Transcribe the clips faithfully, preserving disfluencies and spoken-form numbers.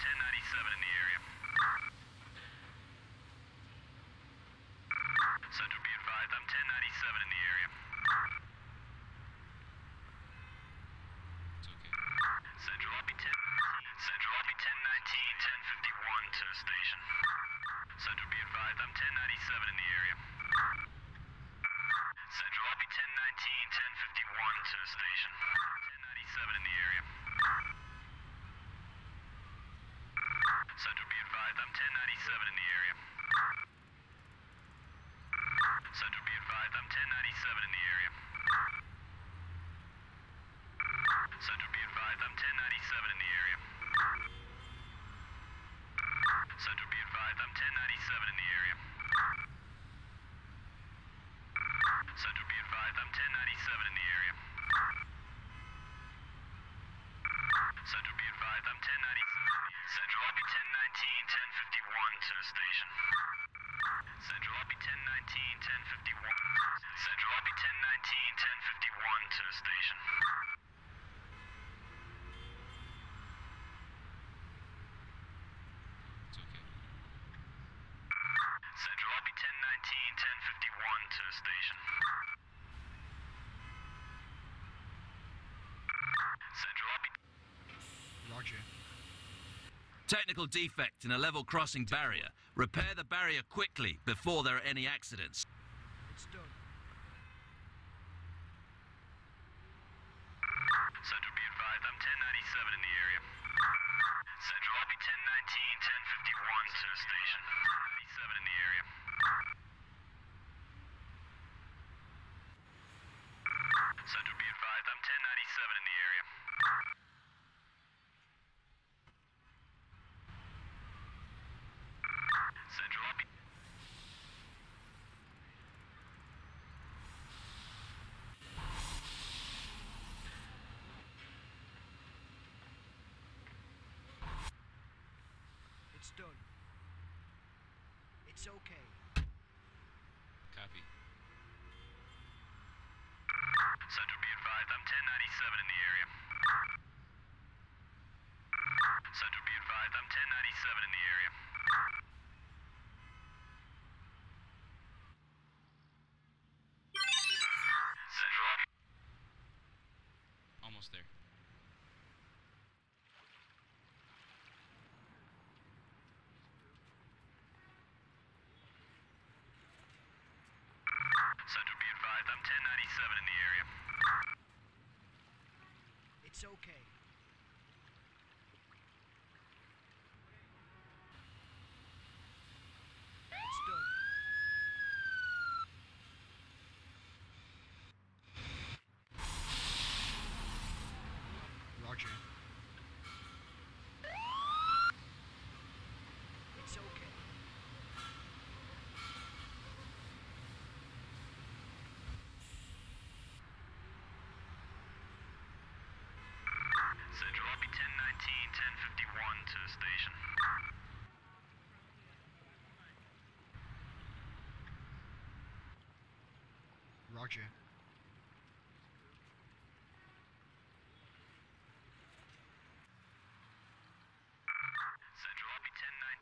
ten ninety-seven in the area. Central, be advised, I'm ten ninety-seven in the area. It's okay. Central, I'll be ten nineteen. Central, I'll be ten nineteen, ten fifty-one to the station. Central, be advised, I'm ten ninety-seven in the area. Central, I'll be ten nineteen, ten fifty-one to the station. ten ninety-seven in the area. Central, be advised, I'm ten ninety-seven in the area. Central, be advised, I'm ten ninety-seven in the area. Central, be advised, I'm ten ninety-seven in the area. Central, be advised, I'm ten ninety-seven in the area. Central, be advised, I'm ten ninety-seven in the area. Central, be advised, I'm ten ninety-seven. Central, I'll be ten nineteen, ten fifty-one to the station. Central, I'll be ten nineteen, ten fifty-one. Central, I'll be ten nineteen, ten fifty-one to the station. It's okay. Central, I'll be ten nineteen, ten fifty-one to the station. Central, I'll be... Roger. Technical defect in a level crossing barrier. Repair the barrier quickly before there are any accidents. It's done. Central, be advised, I'm ten ninety-seven in the area. Central, I'll be ten nineteen, ten fifty-one to the station. ten ninety-seven in the area. Central, be advised, I'm ten ninety-seven in the area. Central, I'll be... It's done. It's okay. Copy. Central, be advised, I'm ten ninety-seven in the area. Central, be advised, I'm ten ninety-seven in the area. Central, I'll be... Almost there. Central, be advised, I'm ten ninety-seven in the area. It's okay. It's done. Roger. It's okay. Central, I'll be ten nineteen, ten fifty-one to the station. Roger. Central, I'll be ten nine...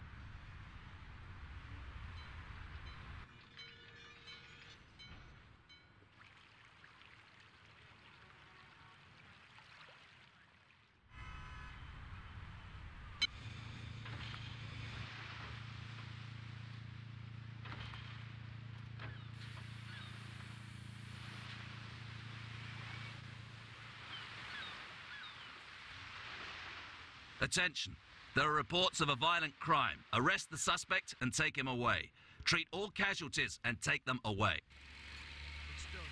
Attention. There are reports of a violent crime. Arrest the suspect and take him away. Treat all casualties and take them away. It's done.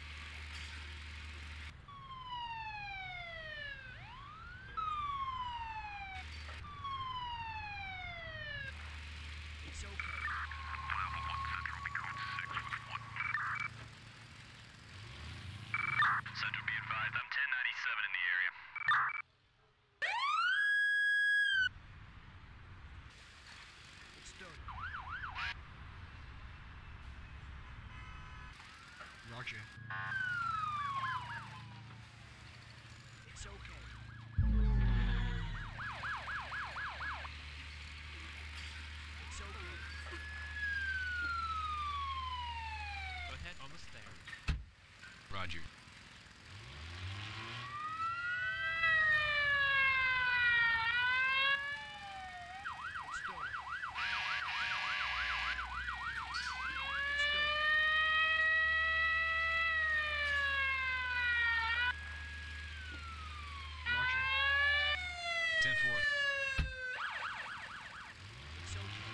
It's okay. Level one, Central, be code six with one. Central, be advised, I'm ten ninety-seven in the area. It's done. Roger. It's okay. ahead, almost there. Roger. It's done. It's done. Roger. ten four. It's okay.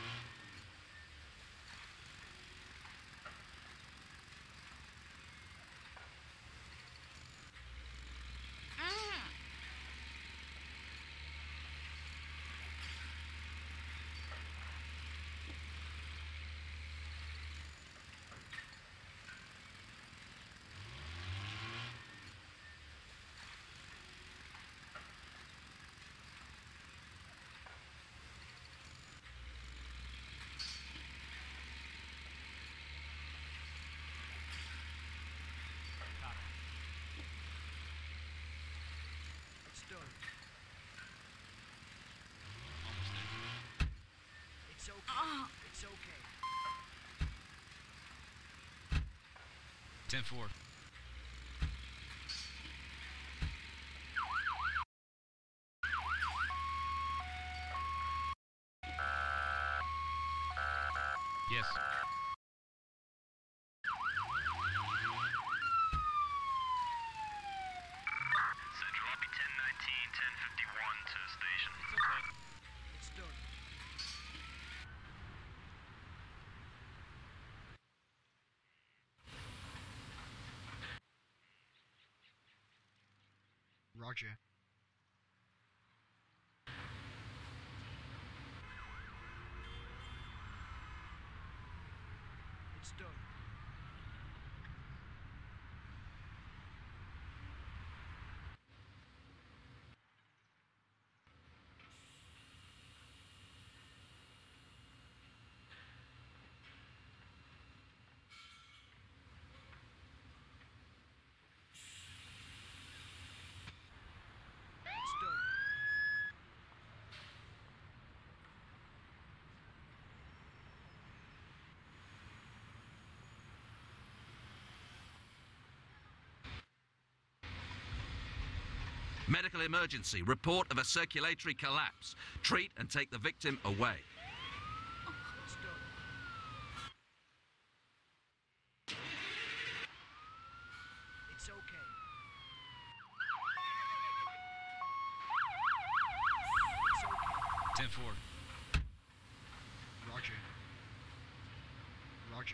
Copy. It's done. Almost there. It's okay. It's okay. ten four. Yes. Central lobby ten nineteen, ten fifty-one to station. It's okay. It's done. Roger. It's done. It's done. Medical emergency. Report of a circulatory collapse. Treat and take the victim away. It's done. It's okay. It's okay. ten four. Roger. Roger.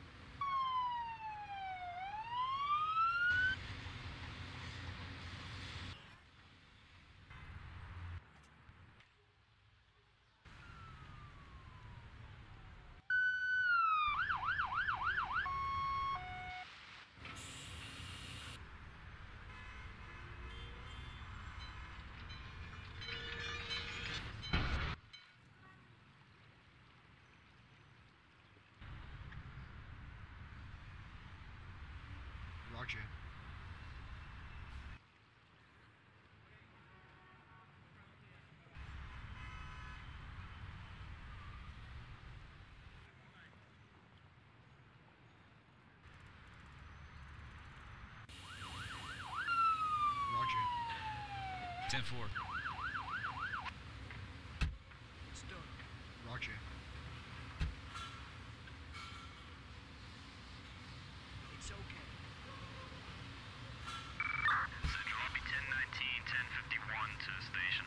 Roger. Roger. ten four. It's done. Roger. It's okay. Central lobby ten nineteen, ten fifty-one to station.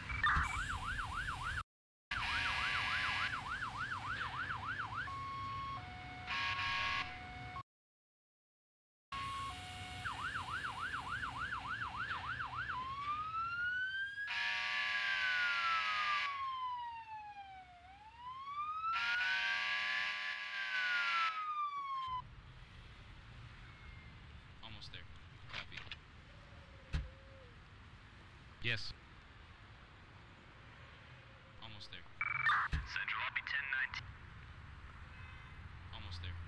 Almost there. Copy. Yes. Almost there. Central lobby ten nineteen. Almost there.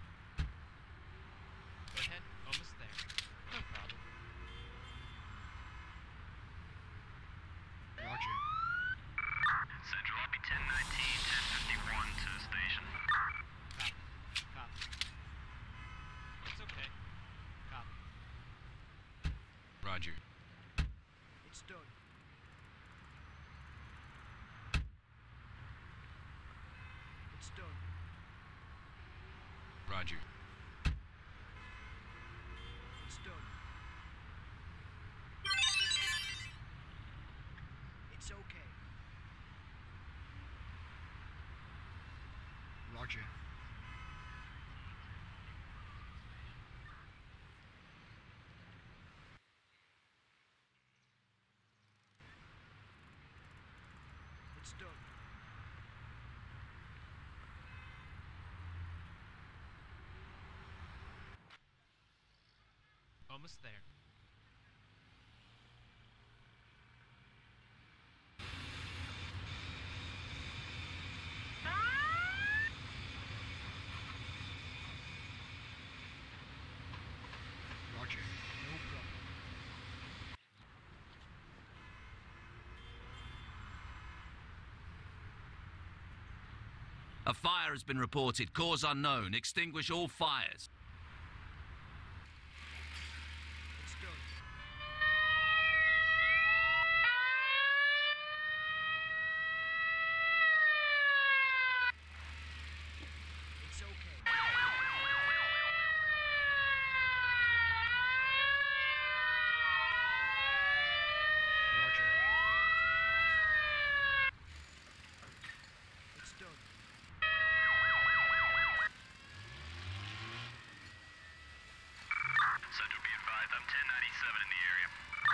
Go ahead, almost there. No problem. Roger. Central lobby ten nineteen, ten fifty-one to station. Copy. Copy. It's okay. Roger. It's done. It's done. Roger. It's done. It's okay. Roger. It's done. Almost there. Roger. No problem. A fire has been reported. Cause unknown. Extinguish all fires. It's done. It's okay. Roger. It's done. Central, be advised, I'm ten ninety-seven in the area.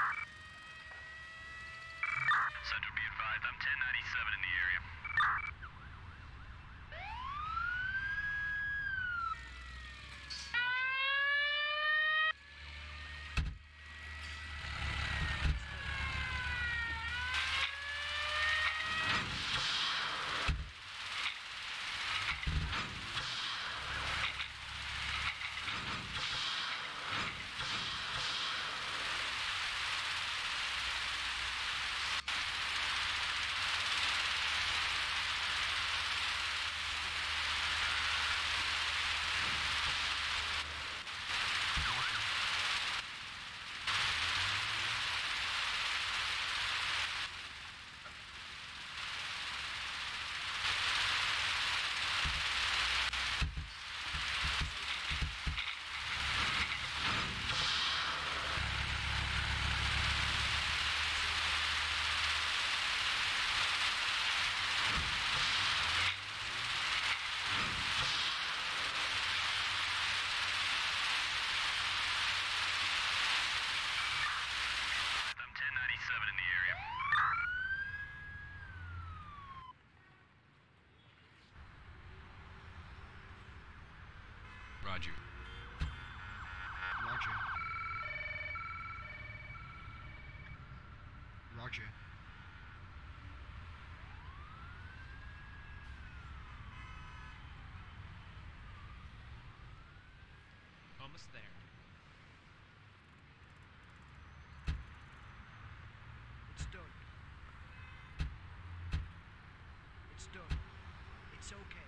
Central, be advised, I'm ten ninety-seven in the area. I'm ten ninety-seven in the area. Roger. Roger. Roger. Almost there. It's done. It's done. It's okay.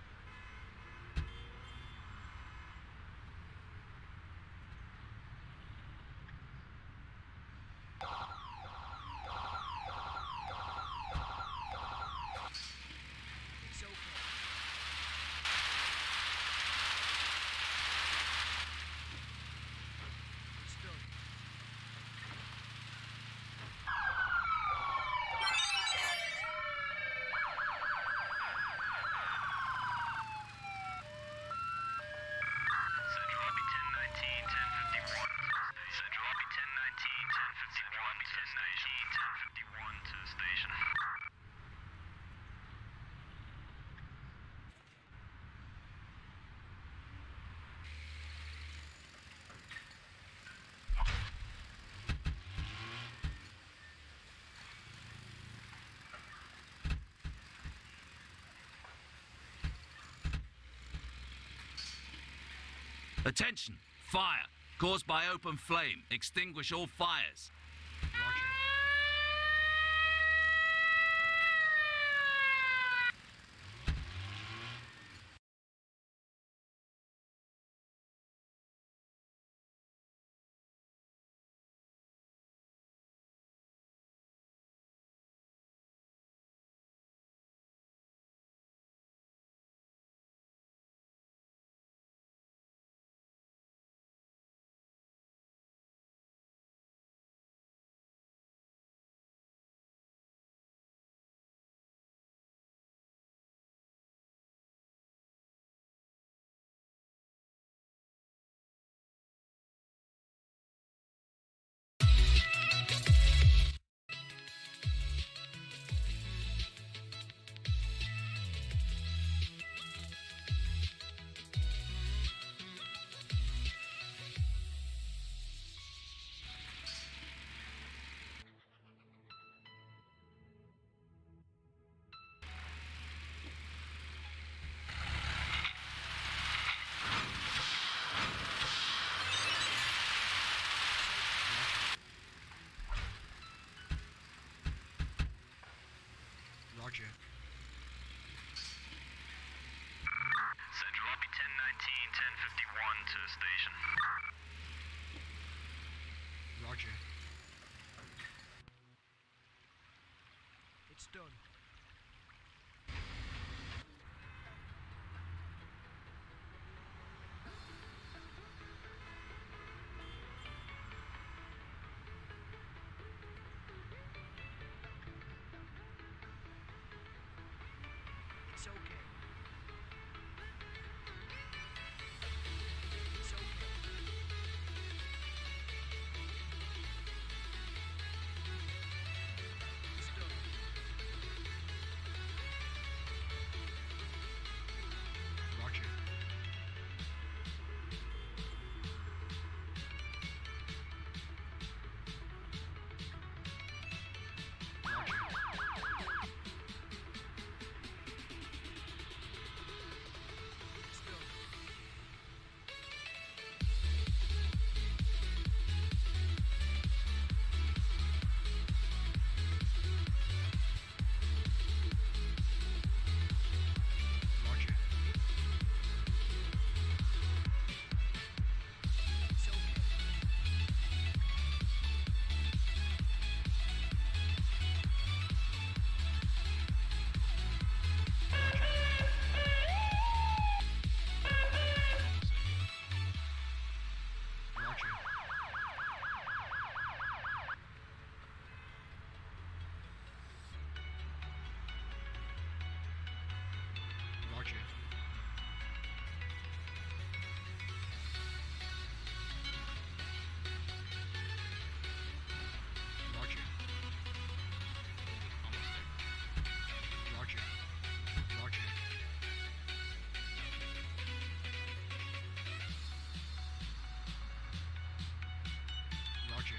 It's okay. It's done. Central, I'll be ten nineteen, ten fifty-one. Central, I'll be ten nineteen, ten fifty-one. ten nineteen, ten fifty-one to the station. Attention! Fire! Caused by open flame. Extinguish all fires. Roger. Central, I'll be ten nineteen, ten fifty-one to station. Roger. It's done. It's okay. It's okay. It's done. Roger. Roger. It's done. Roger. It's okay. Roger. Roger. Roger. Almost there. Roger. Roger. Roger.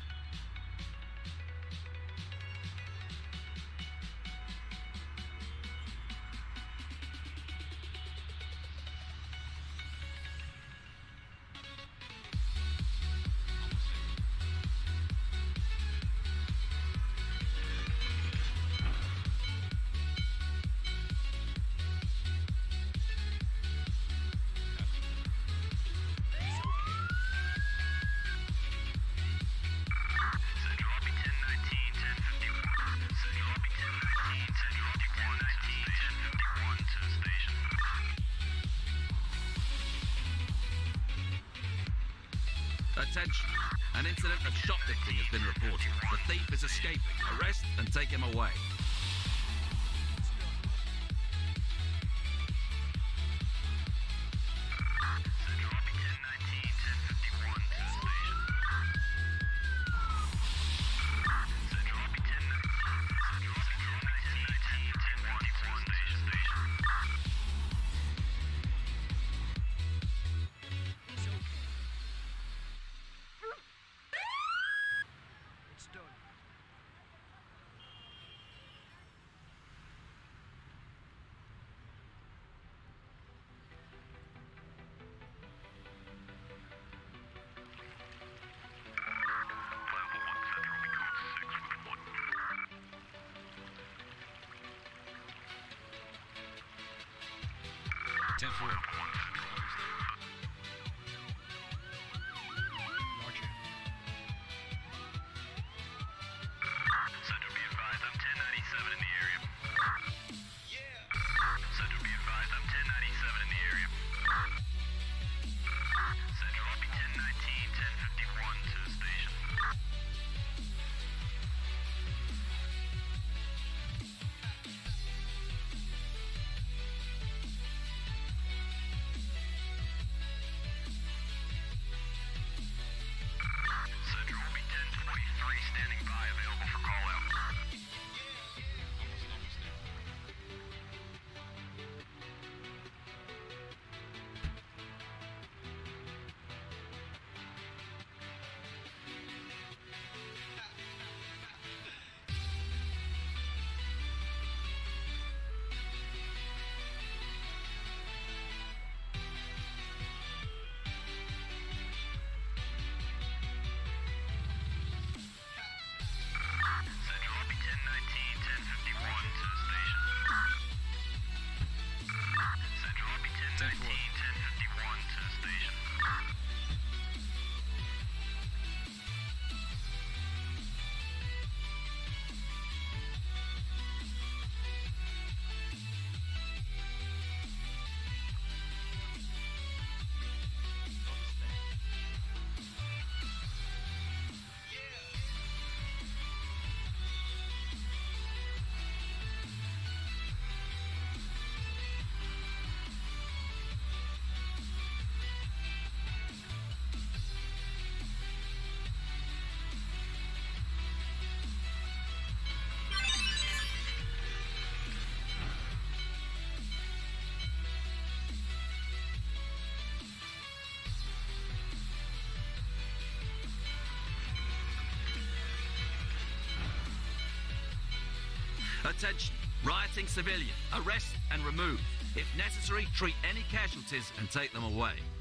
Almost there. Copy. It's okay. Central, I'll be ten nineteen, ten fifty-one. Central, I'll be ten nineteen, Central, I'll be ten nineteen, ten fifty-one to station. Attention. An incident of shoplifting has been reported. The thief is escaping. Arrest and take him away. It's done. Central, I'll be ten nineteen, ten fifty-one to station. Central, I'll be ten nineteen, Central, Central, nineteen nineteen, ten fifty-one station, station. It's okay. It's done. ten four. Almost Roger. Central, be advised, I'm ten ninety-seven in the area. Central, be advised, I'm ten ninety-seven in the area. Central, I'll be ten nineteen, ten fifty-one to station. Attention. Rioting civilian. Arrest and remove. If necessary, treat any casualties and take them away.